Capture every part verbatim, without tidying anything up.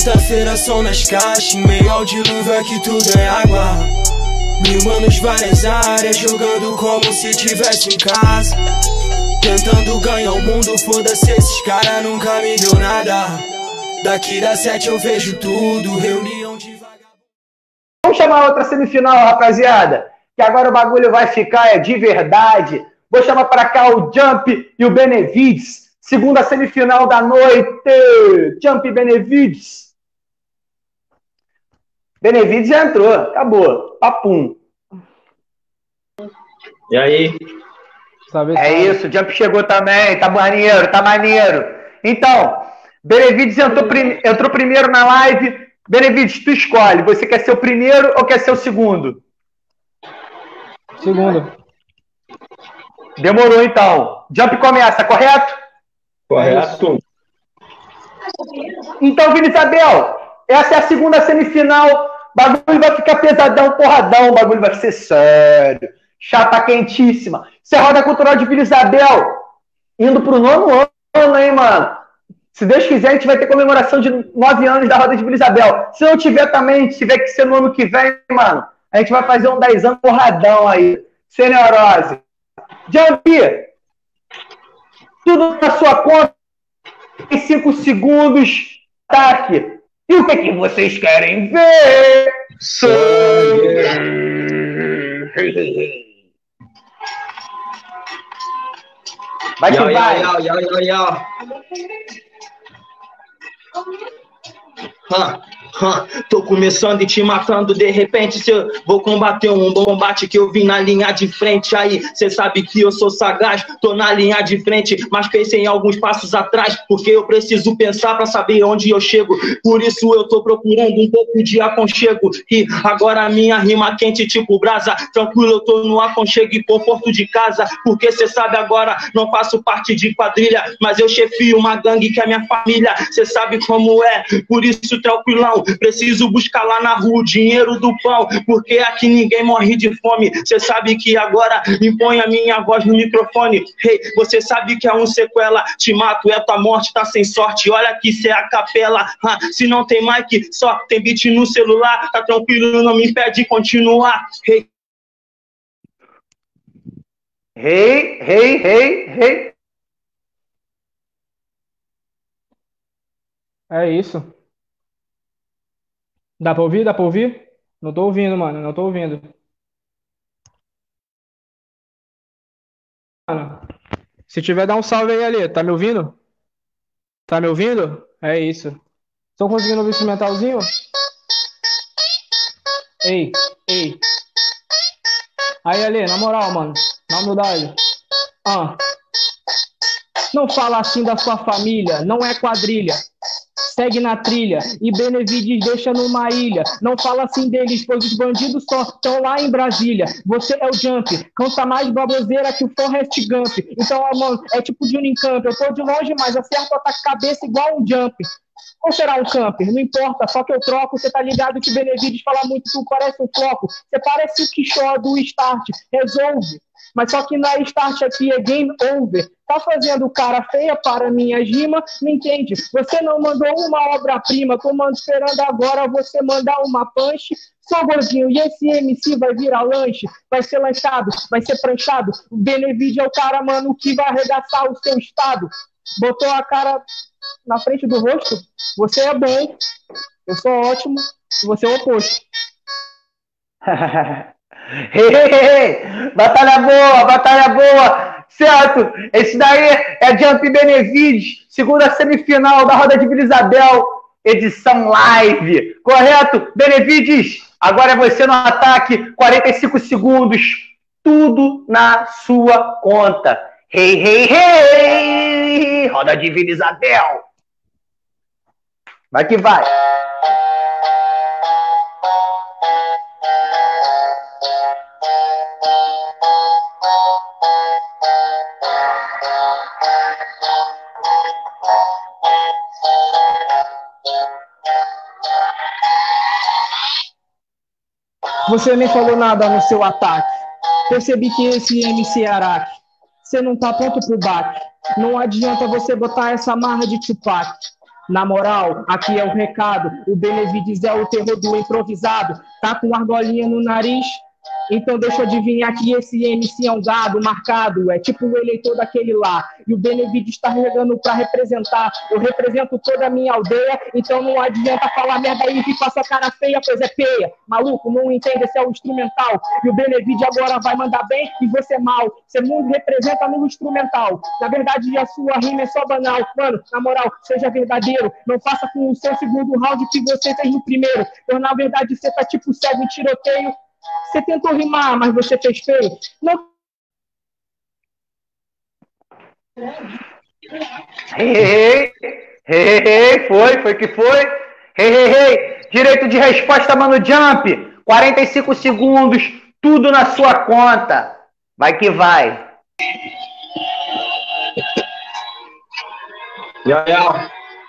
Quinta-feira som nas caixas, em meio ao dilúvio aqui tudo é água. Mil manos, várias áreas, jogando como se tivesse em casa. Tentando ganhar o mundo, foda-se, esses cara nunca me deu nada. Daqui das sete eu vejo tudo, reunião de vagabundo. Vamos chamar outra semifinal, rapaziada, que agora o bagulho vai ficar é de verdade. Vou chamar para cá o Jump e o Benevides. Segunda semifinal da noite. Jump e Benevides. Benevides já entrou. Acabou. Papum. E aí? Sabe, é sabe. Isso. O Jump chegou também. Tá maneiro. Tá maneiro. Então, Benevides entrou, prim... entrou primeiro na live. Benevides, tu escolhe. Você quer ser o primeiro ou quer ser o segundo? Segundo. Demorou, então. Jump começa, correto? Correto. Então, Vila Isabel, essa é a segunda semifinal. O bagulho vai ficar pesadão, porradão. O bagulho vai ser sério. Chapa quentíssima. Isso é Roda Cultural de Vila Isabel. Indo pro nono ano, hein, mano? Se Deus quiser, a gente vai ter comemoração de nove anos da Roda de Vila Isabel. Se não tiver também, se tiver que ser no ano que vem, mano, a gente vai fazer um dez anos porradão aí. Sem neurose. Jambi, tudo na sua conta em cinco segundos. Ataque. E o que é que vocês querem ver? Sangue. Vai que Yo, vai. yo, yo, yo, yo. Huh, huh. Tô começando e te matando. De repente, se eu vou combater um combate que eu vim na linha de frente. Aí, cê sabe que eu sou sagaz. Tô na linha de frente, mas pensei em alguns passos atrás, porque eu preciso pensar pra saber onde eu chego. Por isso eu tô procurando um pouco de aconchego. E agora a minha rima quente tipo brasa. Tranquilo, eu tô no aconchego e conforto de casa. Porque cê sabe agora, não faço parte de quadrilha, mas eu chefio uma gangue que é minha família. Cê sabe como é, por isso tranquilão. Preciso buscar lá na rua o dinheiro do pão, porque aqui ninguém morre de fome. Cê sabe que agora impõe a minha voz no microfone. Hey, você sabe que é um sequela. Te mato, é tua morte, tá sem sorte. Olha aqui, cê é a capela. Ah, se não tem mic, só tem beat no celular. Tá tranquilo, não me impede de continuar. Hey. Hey, hey, hey, hey. É isso. Dá pra ouvir? Dá pra ouvir? Não tô ouvindo, mano. Não tô ouvindo. Mano, se tiver, dá um salve aí, Ali. Tá me ouvindo? Tá me ouvindo? É isso. Estão conseguindo ouvir esse metalzinho? Ei, ei. Aí, Ali, na moral, mano. Na humildade. Ah. Não fala assim da sua família. Não é quadrilha. Segue na trilha e Benevides deixa numa ilha. Não fala assim deles, pois os bandidos só estão lá em Brasília. Você é o Jump, canta mais baboseira que o Forrest Gump. Então, mano, é tipo de Unicamp. Eu tô de longe, mas acerto ataque cabeça igual um Jump. Ou será um camper? Não importa, só que eu troco. Você tá ligado que Benevides fala muito, tu parece um floco. Você parece o Quixó do Start. Resolve. Mas só que na Start aqui é game over. Tá fazendo cara feia para minhas rimas, me entende? Você não mandou uma obra-prima, tô mando esperando agora você mandar uma punch. Sou gordinho e esse M C vai virar lanche, vai ser lanchado, vai ser pranchado. O Benevides é o cara, mano, que vai arregaçar o seu estado. Botou a cara na frente do rosto, você é bom, eu sou ótimo, e você é o oposto. Hey, hey, hey. Batalha boa, batalha boa, certo? Esse daí é Jump Benevides, segunda semifinal da Roda de Vila Isabel, edição live, correto? Benevides, agora é você no ataque, quarenta e cinco segundos, tudo na sua conta. Hey, hey, hey! Roda de Vila Isabel. Vai que vai. Você nem falou nada no seu ataque. Percebi que esse M C é Araque. Você não tá pronto pro baque. Não adianta você botar essa marra de Tupac. Na moral, aqui é o recado. O Benevides é o terror do improvisado. Tá com argolinha no nariz? Então deixa eu adivinhar que esse M C é um gado marcado. É tipo o eleitor daquele lá. E o Benevides está regando pra representar. Eu represento toda a minha aldeia. Então não adianta falar merda aí que faça cara feia, pois é peia. Maluco, não entende, esse é o instrumental. E o Benevides agora vai mandar bem e você mal. Você não representa no instrumental. Na verdade a sua rima é só banal. Mano, na moral, seja verdadeiro. Não faça com o seu segundo round que você fez no primeiro. Pois na verdade você tá tipo cego em tiroteio. Você tentou rimar, mas você fez feio. Não. Hey, hey, hey, hey, foi, foi que foi. Hey, hey, hey. Direito de resposta, Mano Jump. quarenta e cinco segundos, tudo na sua conta. Vai que vai. Yeah, yeah.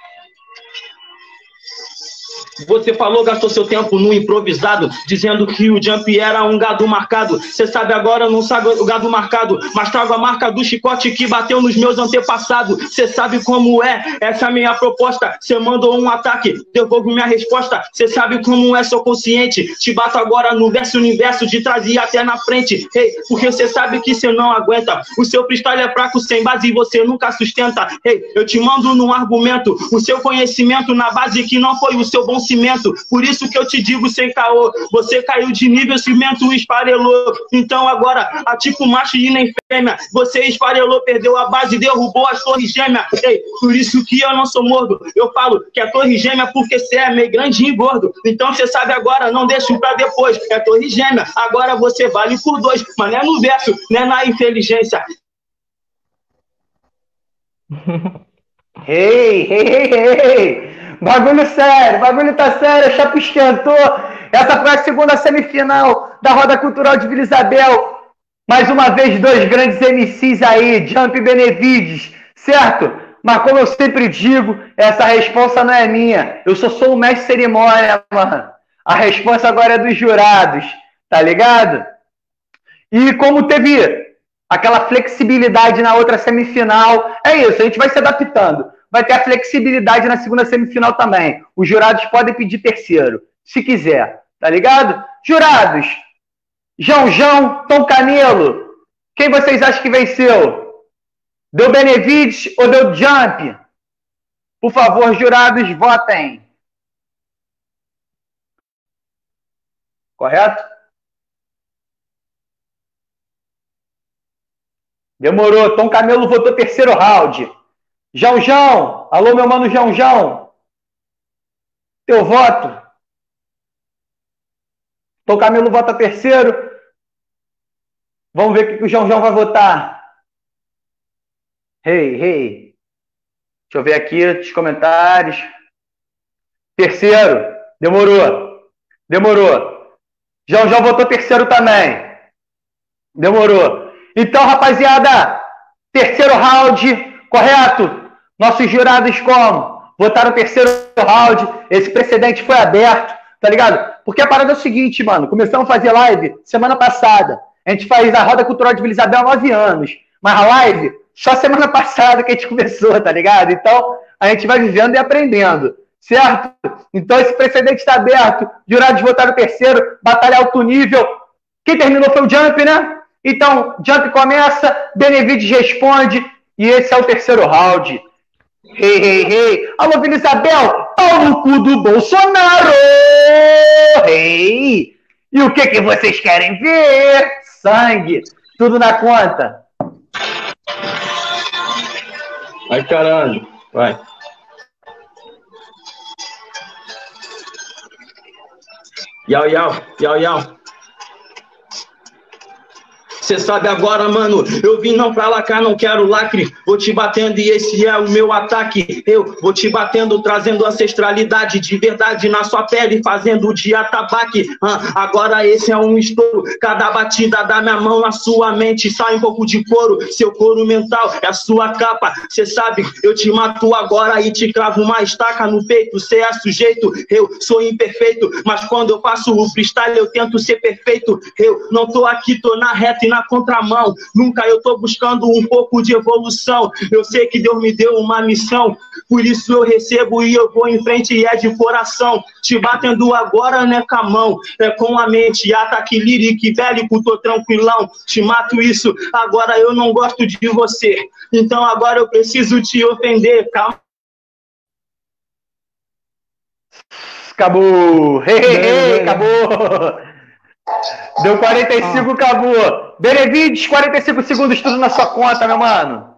Você falou, gastou seu tempo no improvisado, dizendo que o Jump era um gado marcado. Você sabe agora, não sabe o gado marcado, mas trago a marca do chicote que bateu nos meus antepassados. Você sabe como é, essa é a minha proposta. Você mandou um ataque, devolvo minha resposta. Você sabe como é, sou consciente. Te bato agora no verso universo, de trás e até na frente. Hey, porque você sabe que você não aguenta. O seu freestyle é fraco, sem base, e você nunca sustenta. Hey, eu te mando num argumento, o seu conhecimento na base que não foi o seu bom cimento. Por isso que eu te digo sem caô, você caiu de nível, cimento esfarelou. Então agora, a tipo macho e nem fêmea, você esfarelou, perdeu a base, derrubou as torres gêmeas. Ei, por isso que eu não sou mordo, eu falo que é torre gêmea porque você é meio grande e gordo. Então você sabe agora, não deixo pra depois, é torre gêmea, agora você vale por dois, mas não é no verso, não é na inteligência. Ei, ei, ei, ei. Bagulho sério, bagulho tá sério, a chapa esquentou. Essa foi a segunda semifinal da Roda Cultural de Vila Isabel. Mais uma vez, dois grandes M Cs aí, Jump e Benevides, certo? Mas como eu sempre digo, essa responsa não é minha. Eu só sou o mestre de cerimônia, mano. A responsa agora é dos jurados, tá ligado? E como teve aquela flexibilidade na outra semifinal, é isso, a gente vai se adaptando. Vai ter a flexibilidade na segunda semifinal também. Os jurados podem pedir terceiro, se quiser, tá ligado? Jurados, João João, Tom Canelo, quem vocês acham que venceu? Deu Benevides ou deu Jump? Por favor, jurados, votem. Correto? Demorou. Tom Camelo votou terceiro round. João João. Alô, meu mano João João. Teu voto. Tom Camelo vota terceiro. Vamos ver o que o João João vai votar. Hey, hey. Deixa eu ver aqui os comentários. Terceiro. Demorou. Demorou. João João votou terceiro também. Demorou. Então, rapaziada, terceiro round, correto? Nossos jurados como? Votaram terceiro round, esse precedente foi aberto, tá ligado? Porque a parada é o seguinte, mano, começamos a fazer live semana passada. A gente faz a Roda Cultural de Vila Isabel há nove anos, mas a live só semana passada que a gente começou, tá ligado? Então, a gente vai vivendo e aprendendo, certo? Então, esse precedente está aberto, jurados votaram terceiro, batalha alto nível. Quem terminou foi o Jump, né? Então, Jump começa, Benevides responde, e esse é o terceiro round. Hey, hey, hey. Alô, Vila Isabel, pau no cu do Bolsonaro! Hey! E o que, que vocês querem ver? Sangue, tudo na conta. Vai, caralho, vai. Yau, yau, yau, yau. Cê sabe agora, mano, eu vim não pra lacrar, não quero lacre. Vou te batendo e esse é o meu ataque. Eu vou te batendo, trazendo ancestralidade de verdade na sua pele, fazendo de atabaque. Ah, agora esse é um estouro. Cada batida da minha mão na sua mente sai um pouco de couro. Seu couro mental é a sua capa. Cê sabe, eu te mato agora e te cravo uma estaca no peito. Cê é sujeito, eu sou imperfeito, mas quando eu faço o freestyle eu tento ser perfeito. Eu não tô aqui, tô na reta e na na contramão. Nunca eu tô buscando um pouco de evolução. Eu sei que Deus me deu uma missão, por isso eu recebo e eu vou em frente e é de coração. Te batendo agora não é com a mão, é com a mente. Ataque lírico e bélico, tô tranquilão. Te mato isso, agora eu não gosto de você. Então agora eu preciso te ofender, calma. Acabou! Hey, hey, hey, acabou! Deu quarenta e cinco, ah. Acabou! Benevides, quarenta e cinco segundos, tudo na sua conta, meu mano.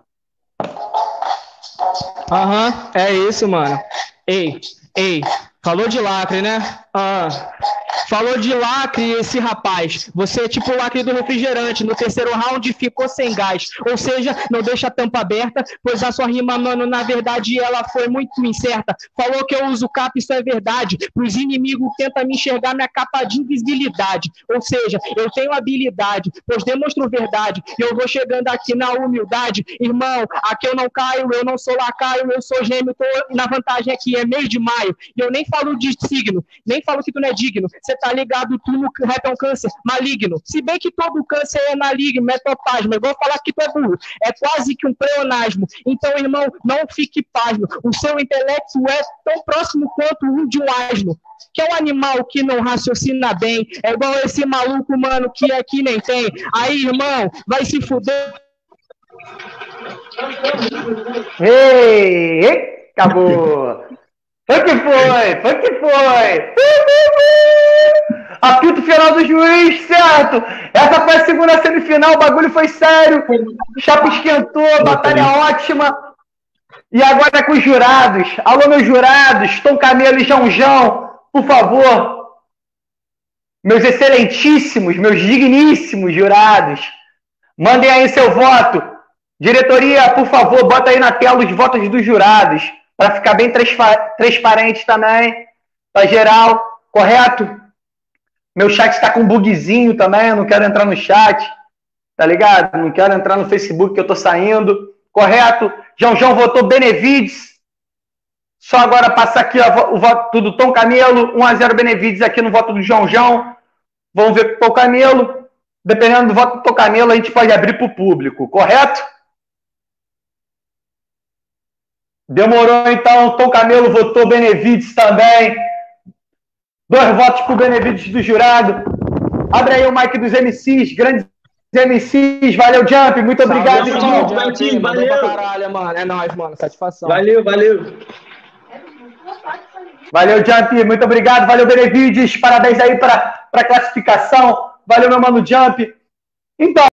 Aham, uhum, é isso, mano. Ei, ei, falou de lacre, né? Ah, falou de lacre esse rapaz. Você é tipo o lacre do refrigerante. No terceiro round ficou sem gás. Ou seja, não deixa a tampa aberta, pois a sua rima, mano, na verdade ela foi muito incerta. Falou que eu uso capa, isso é verdade. Pros inimigos tenta me enxergar minha capa de invisibilidade. Ou seja, eu tenho habilidade, pois demonstro verdade. E eu vou chegando aqui na humildade. Irmão, aqui eu não caio, eu não sou lacaio, eu sou gêmeo, tô na vantagem aqui, é mês de maio. E eu nem falo de signo, nem falo que tu não é digno. Você tá ligado, tu no rap é um câncer maligno. Se bem que todo câncer é maligno, metoplasma. Eu vou falar que tu é burro. É quase que um pleonasmo. Então, irmão, não fique pasmo. O seu intelecto é tão próximo quanto um de um asno. Que é um animal que não raciocina bem. É igual esse maluco, mano, que aqui nem tem. Aí, irmão, vai se fuder. Ei, ei, acabou. Foi que foi, foi que foi. Apito final do juiz, certo? Essa foi a segunda semifinal, o bagulho foi sério. Chapa esquentou, batalha ótima. E agora é com os jurados. Alô, meus jurados, Tom Camelo e João João, por favor. Meus excelentíssimos, meus digníssimos jurados, mandem aí seu voto. Diretoria, por favor, bota aí na tela os votos dos jurados, para ficar bem transparente também, para geral, correto? Meu chat está com um bugzinho também, eu não quero entrar no chat, tá ligado? Não quero entrar no Facebook que eu tô saindo, correto? João João votou Benevides, só agora passar aqui ó, o voto do Tom Camelo, um a zero Benevides aqui no voto do João João, vamos ver com o Tom Camelo, dependendo do voto do Tom Camelo a gente pode abrir para o público, correto? Demorou, então, Tom Camelo votou Benevides também. Dois votos para o Benevides do jurado. Abre aí o mic dos M Cs, grandes M Cs. Valeu, Jump, muito obrigado. Salve, salve, Jump, Jump, valeu. Pra caralho, mano. É nóis, mano, satisfação. Valeu, valeu. Valeu, Jump, muito obrigado. Valeu, Benevides, parabéns aí para a classificação. Valeu, meu mano Jump. Então...